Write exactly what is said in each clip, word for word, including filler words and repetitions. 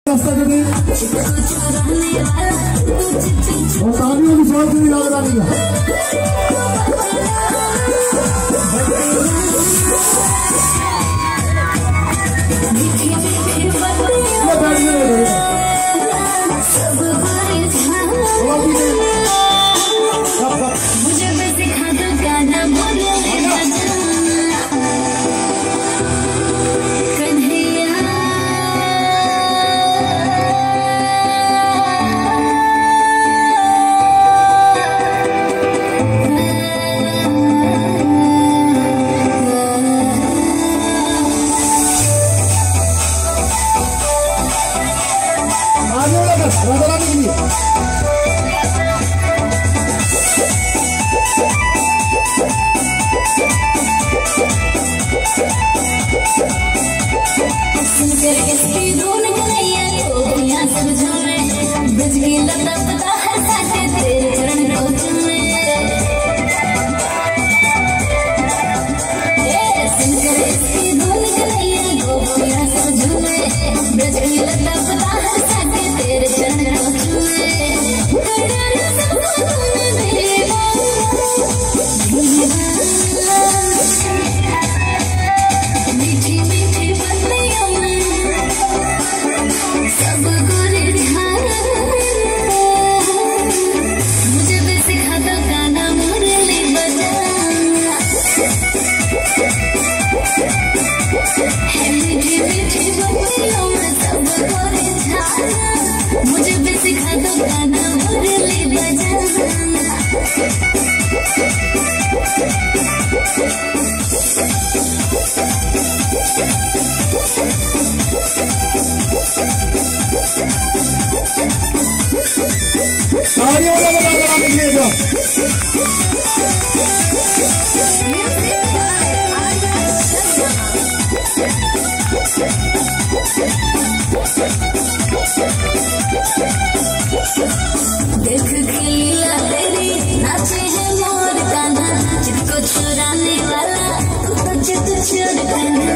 शादियों की शौक नहीं याद रानी का मुझे भी सिखा दो गाना मुरली बजाना। तालियों का बजा बजा निकलिएगा। देख के लीला तेरी नाचे है मोर कान्हा, जिसको चुराने वाला तू तो जिद छोड़ कान्हा।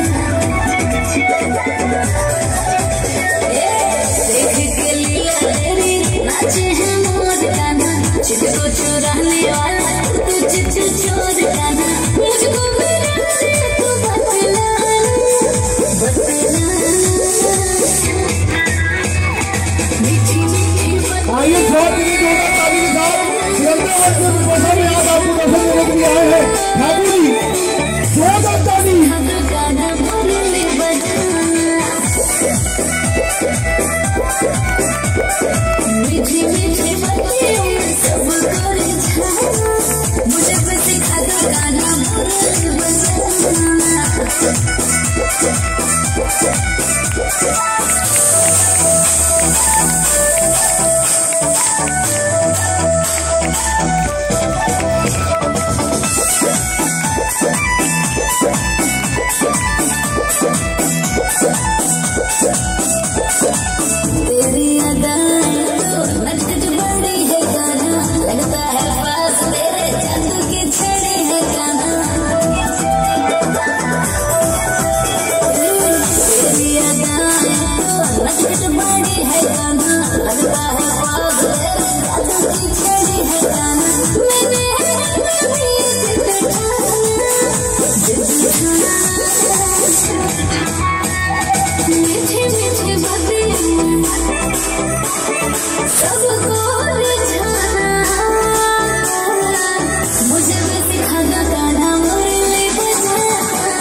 देख के लीला तेरी नाचे है मोर कान्हा, जिसको चुराने वाला तू जिद छोड़ कान्हा। मुझको मेरा तू बतला बतला मीठी मीठी आइए छोड़ दीजिए दोनों ताली के साथ खेलते वक्त बसा में आज आपको दर्शन देने के लिए आए हैं ठाकुर जी जोरदार ताली। मीठी मीठी बातें सब करे जाना, मुझे भी सिखा दो गाना मुरली बजाना। तेरी अदाएं तो नचत बड़ी है कान्हा, लगता है पास तेरे जादू की छड़ी है कान्हा। तेरी अदाएं तो नचत बड़ी है कान्हा, लगता है पास तेरे जादू की छड़ी है कान्हा। मैंने मीठी मीठी बातें सबको रिझाना, मुझे भी सिखा दो गाना मुरली बजाना।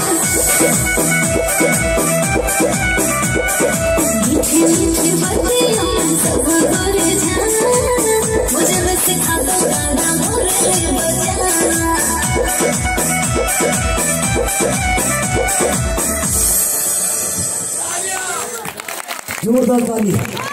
मीठी मीठी बातें सबको रिझाना, मुझे भी सिखा दो गाना मुरली बजाना। जोरदार ताली।